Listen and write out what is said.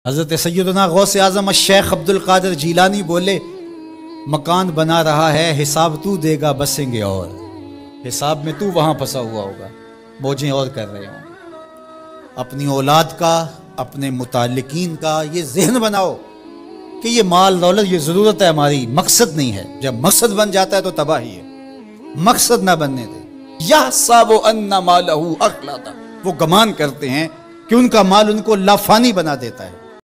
हज़रत सैयदना गौसे आज़म शेख अब्दुल कादिर जीलानी बोले, मकान बना रहा है हिसाब तू देगा बसेंगे और, हिसाब में तू वहाँ फंसा हुआ होगा, मौजें और कर रहे होंगे। अपनी औलाद का, अपने मुताल्लिकीन का ये ज़हन बनाओ कि ये माल दौलत ये ज़रूरत है हमारी, मकसद नहीं है। जब मकसद बन जाता है तो तबाही है। मकसद ना बनने दे। यहसबु अन्ना मालहू अखलदा, वो गमान करते हैं कि उनका माल उनको लाफानी बना देता है।